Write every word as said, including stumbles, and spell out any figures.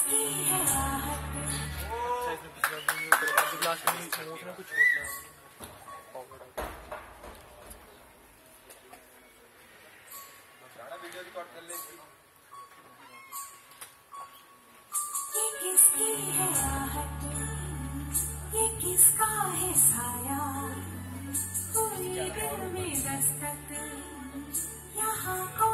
किसकी है आहट। ग्लास में नोट में कुछ होता है। ये किसकी है आहट, ये किसका है साया, हुई दिल में दस्तक यहाँ को